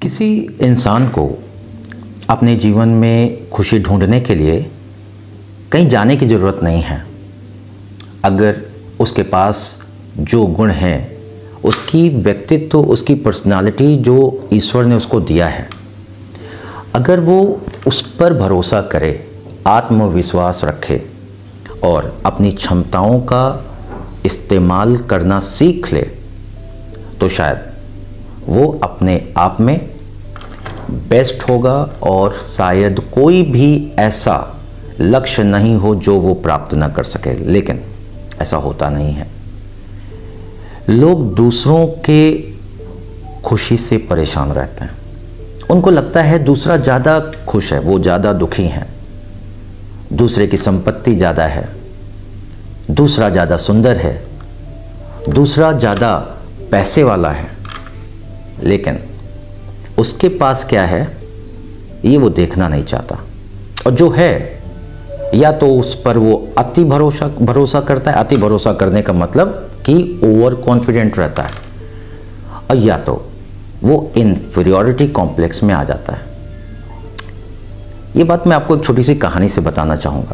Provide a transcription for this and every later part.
किसी इंसान को अपने जीवन में खुशी ढूंढने के लिए कहीं जाने की ज़रूरत नहीं है। अगर उसके पास जो गुण हैं, उसकी व्यक्तित्व, उसकी पर्सनालिटी जो ईश्वर ने उसको दिया है, अगर वो उस पर भरोसा करे, आत्मविश्वास रखे और अपनी क्षमताओं का इस्तेमाल करना सीख ले, तो शायद वो अपने आप में बेस्ट होगा और शायद कोई भी ऐसा लक्ष्य नहीं हो जो वो प्राप्त ना कर सके। लेकिन ऐसा होता नहीं है। लोग दूसरों के खुशी से परेशान रहते हैं। उनको लगता है दूसरा ज़्यादा खुश है, वो ज़्यादा दुखी है, दूसरे की संपत्ति ज़्यादा है, दूसरा ज़्यादा सुंदर है, दूसरा ज़्यादा पैसे वाला है। लेकिन उसके पास क्या है ये वो देखना नहीं चाहता, और जो है या तो उस पर वो अति भरोसा करता है। अति भरोसा करने का मतलब कि ओवर कॉन्फिडेंट रहता है, और या तो वो इन्फीरियॉरिटी कॉम्प्लेक्स में आ जाता है। ये बात मैं आपको एक छोटी सी कहानी से बताना चाहूँगा।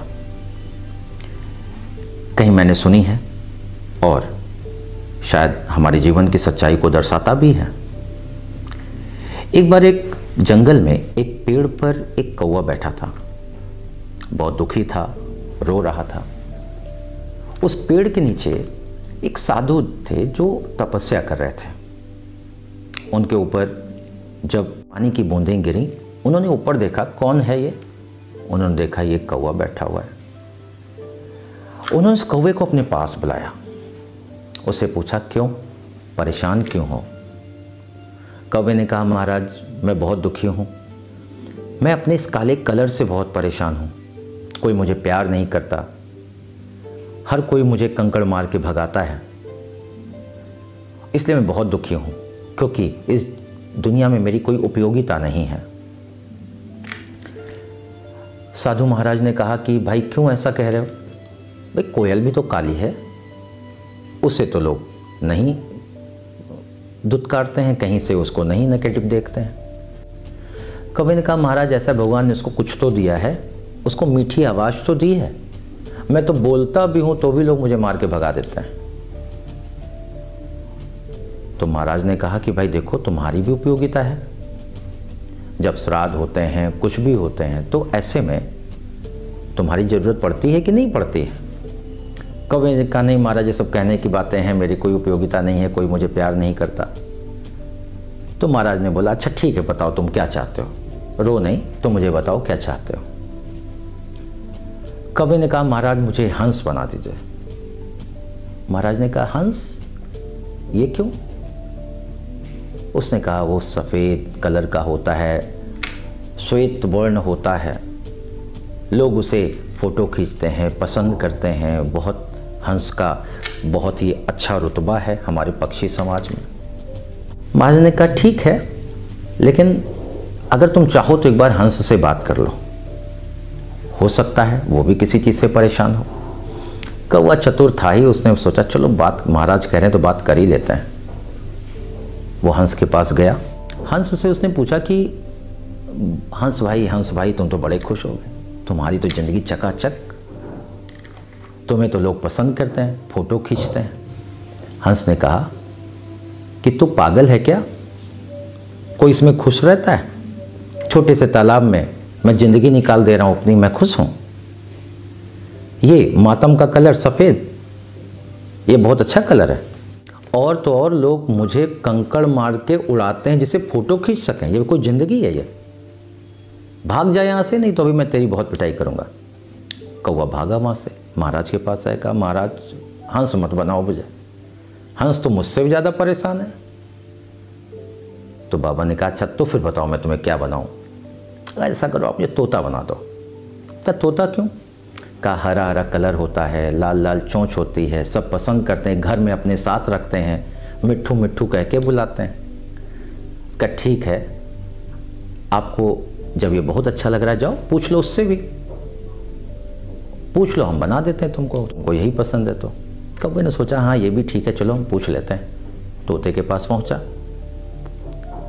कहीं मैंने सुनी है और शायद हमारे जीवन की सच्चाई को दर्शाता भी है। एक बार एक जंगल में एक पेड़ पर एक कौवा बैठा था। बहुत दुखी था, रो रहा था। उस पेड़ के नीचे एक साधु थे जो तपस्या कर रहे थे। उनके ऊपर जब पानी की बूंदें गिरी, उन्होंने ऊपर देखा, कौन है ये? उन्होंने देखा ये कौवा बैठा हुआ है। उन्होंने उस कौवे को अपने पास बुलाया, उससे पूछा, क्यों परेशान क्यों हो? कौवे ने कहा, महाराज मैं बहुत दुखी हूँ। मैं अपने इस काले कलर से बहुत परेशान हूँ। कोई मुझे प्यार नहीं करता, हर कोई मुझे कंकड़ मार के भगाता है, इसलिए मैं बहुत दुखी हूँ, क्योंकि इस दुनिया में मेरी कोई उपयोगिता नहीं है। साधु महाराज ने कहा कि भाई क्यों ऐसा कह रहे हो? भाई कोयल भी तो काली है, उससे तो लोग नहीं दुत्कारते हैं, कहीं से उसको नहीं नेगेटिव देखते हैं। कवि ने कहा, महाराज ऐसा भगवान ने उसको कुछ तो दिया है, उसको मीठी आवाज़ तो दी है। मैं तो बोलता भी हूँ तो भी लोग मुझे मार के भगा देते हैं। तो महाराज ने कहा कि भाई देखो, तुम्हारी भी उपयोगिता है। जब श्राद्ध होते हैं, कुछ भी होते हैं, तो ऐसे में तुम्हारी ज़रूरत पड़ती है कि नहीं पड़ती है? कवि ने कहा, नहीं महाराज, ये सब कहने की बातें हैं, मेरी कोई उपयोगिता नहीं है, कोई मुझे प्यार नहीं करता। तो महाराज ने बोला, अच्छा ठीक है, बताओ तुम क्या चाहते हो, रो नहीं, तो मुझे बताओ क्या चाहते हो। कवि ने कहा, महाराज मुझे हंस बना दीजिए। महाराज ने कहा, हंस? ये क्यों? उसने कहा, वो सफ़ेद कलर का होता है, श्वेत वर्ण होता है, लोग उसे फ़ोटो खींचते हैं, पसंद करते हैं। बहुत हंस का बहुत ही अच्छा रुतबा है हमारे पक्षी समाज में। महाराज ने कहा, ठीक है, लेकिन अगर तुम चाहो तो एक बार हंस से बात कर लो, हो सकता है वो भी किसी चीज़ से परेशान हो। कौवा चतुर था ही, उसने सोचा चलो बात महाराज कह रहे हैं तो बात कर ही लेते हैं। वो हंस के पास गया। हंस से उसने पूछा कि हंस भाई तुम तो बड़े खुश हो गए, तुम्हारी तो ज़िंदगी चकाचक, तुम्हें तो लोग पसंद करते हैं, फ़ोटो खींचते हैं। हंस ने कहा कि तू पागल है क्या? कोई इसमें खुश रहता है? छोटे से तालाब में मैं ज़िंदगी निकाल दे रहा हूँ अपनी, मैं खुश हूँ। ये मातम का कलर सफ़ेद, ये बहुत अच्छा कलर है। और तो और लोग मुझे कंकड़ मार के उड़ाते हैं जिससे फ़ोटो खींच सकें। ये कोई ज़िंदगी है? ये भाग जाए यहाँ से, नहीं तो अभी मैं तेरी बहुत पिटाई करूँगा। कौवा भागा वहाँ से, महाराज के पास आया, कहा, महाराज हंस मत बनाओ मुझे, हंस तो मुझसे भी ज़्यादा परेशान है। तो बाबा ने कहा, अच्छा तो फिर बताओ मैं तुम्हें क्या बनाऊँ? ऐसा करो, आप ये तोता बना दो। क्या तोता क्यों? कहा, हरा हरा कलर होता है, लाल लाल चोंच होती है, सब पसंद करते हैं, घर में अपने साथ रखते हैं, मिट्ठू मिट्ठू कह के बुलाते हैं। कहा, ठीक है, आपको जब ये बहुत अच्छा लग रहा है, जाओ पूछ लो उससे भी, पूछ लो, हम बना देते हैं तुमको यही पसंद है। तो कौवे ने सोचा, हाँ ये भी ठीक है, चलो हम पूछ लेते हैं। तोते के पास पहुंचा।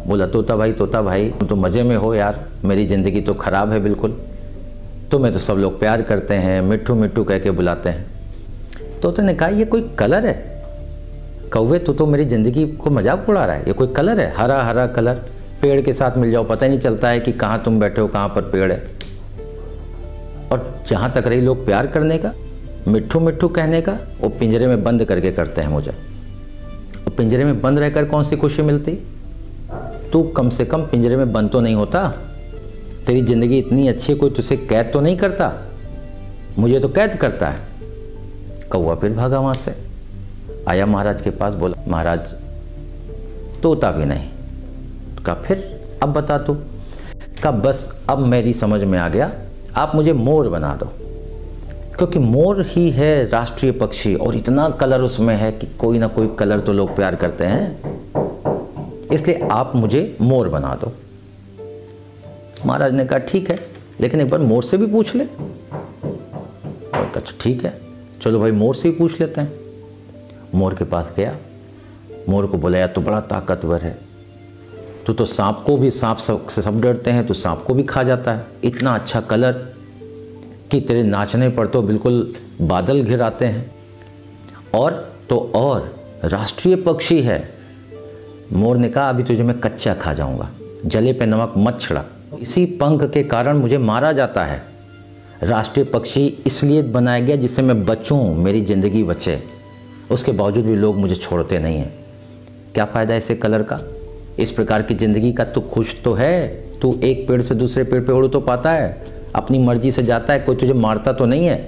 बोला तोता भाई तुम तो मज़े में हो यार, मेरी ज़िंदगी तो ख़राब है बिल्कुल, तुम्हें तो सब लोग प्यार करते हैं, मिट्ठू मिट्ठू कह के बुलाते हैं। तोते ने कहा ये कोई कलर है? कौवे तो मेरी ज़िंदगी को मजाक उड़ा रहा है, ये कोई कलर है? हरा हरा कलर, पेड़ के साथ मिल जाओ पता ही नहीं चलता है कि कहाँ तुम बैठे हो, कहाँ पर पेड़ है। और जहाँ तक रही लोग प्यार करने का, मिट्ठू मिट्ठू कहने का, वो पिंजरे में बंद करके करते हैं मुझे। और पिंजरे में बंद रहकर कौन सी खुशी मिलती? तू कम से कम पिंजरे में बंद तो नहीं होता, तेरी ज़िंदगी इतनी अच्छी है, कोई तुझे कैद तो नहीं करता, मुझे तो कैद करता है। कौवा फिर भागा वहाँ से, आया महाराज के पास, बोला महाराज तोता भी नहीं। कहा फिर अब बता तू? कहा बस अब मेरी समझ में आ गया, आप मुझे मोर बना दो, क्योंकि मोर ही है राष्ट्रीय पक्षी और इतना कलर उसमें है कि कोई ना कोई कलर तो लोग प्यार करते हैं, इसलिए आप मुझे मोर बना दो। महाराज ने कहा ठीक है, लेकिन एक बार मोर से भी पूछ ले। और कहा ठीक है, चलो भाई मोर से ही पूछ लेते हैं। मोर के पास गया, मोर को बोला यार तू बड़ा ताकतवर है, तू तो सांप को भी, सांप से सब डरते हैं, तो सांप को भी खा जाता है, इतना अच्छा कलर कि तेरे नाचने पर तो बिल्कुल बादल घिर आते हैं, और तो और राष्ट्रीय पक्षी है। मोर ने कहा अभी तुझे मैं कच्चा खा जाऊंगा, जले पे नमक मत छिड़क, इसी पंख के कारण मुझे मारा जाता है। राष्ट्रीय पक्षी इसलिए बनाया गया जिससे मैं बचूं, मेरी ज़िंदगी बचे, उसके बावजूद भी लोग मुझे छोड़ते नहीं हैं। क्या फ़ायदा ऐसे कलर का, इस प्रकार की ज़िंदगी का? तू खुश तो है, तू एक पेड़ से दूसरे पेड़ पे उड़ तो पाता है, अपनी मर्जी से जाता है, कोई तुझे मारता तो नहीं है।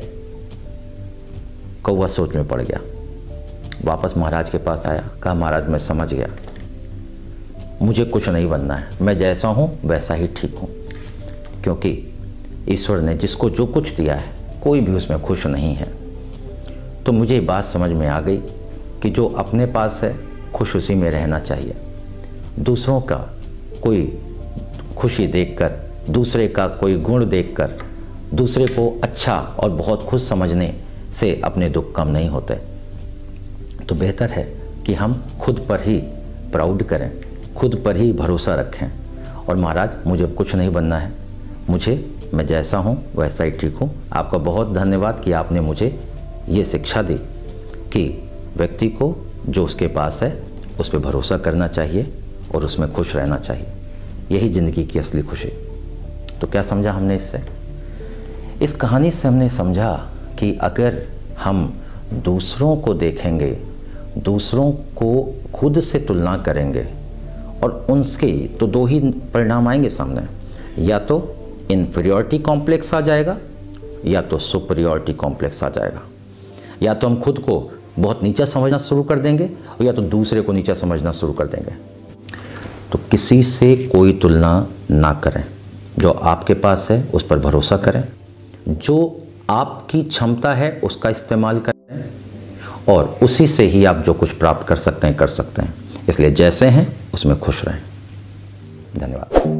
कौवा सोच में पड़ गया, वापस महाराज के पास आया, कहा महाराज मैं समझ गया, मुझे कुछ नहीं बनना है, मैं जैसा हूँ वैसा ही ठीक हूँ, क्योंकि ईश्वर ने जिसको जो कुछ दिया है कोई भी उसमें खुश नहीं है। तो मुझे बात समझ में आ गई कि जो अपने पास है खुश उसी में रहना चाहिए, दूसरों का कोई खुशी देखकर, दूसरे का कोई गुण देखकर, दूसरे को अच्छा और बहुत खुश समझने से अपने दुख कम नहीं होते। तो बेहतर है कि हम खुद पर ही प्राउड करें, खुद पर ही भरोसा रखें। और महाराज मुझे कुछ नहीं बनना है, मैं जैसा हूँ वैसा ही ठीक हूँ। आपका बहुत धन्यवाद कि आपने मुझे ये शिक्षा दी कि व्यक्ति को जो उसके पास है उस पर भरोसा करना चाहिए और उसमें खुश रहना चाहिए, यही ज़िंदगी की असली खुशी। तो क्या समझा हमने इससे? इस कहानी से हमने समझा कि अगर हम दूसरों को देखेंगे, दूसरों को खुद से तुलना करेंगे और उनके तो दो ही परिणाम आएंगे सामने, या तो इन्फीरियरिटी कॉम्प्लेक्स आ जाएगा या तो सुपीरियरिटी कॉम्प्लेक्स आ जाएगा। या तो हम खुद को बहुत नीचा समझना शुरू कर देंगे और या तो दूसरे को नीचा समझना शुरू कर देंगे। तो किसी से कोई तुलना ना करें, जो आपके पास है उस पर भरोसा करें, जो आपकी क्षमता है उसका इस्तेमाल करें और उसी से ही आप जो कुछ प्राप्त कर सकते हैं। इसलिए जैसे हैं उसमें खुश रहें। धन्यवाद।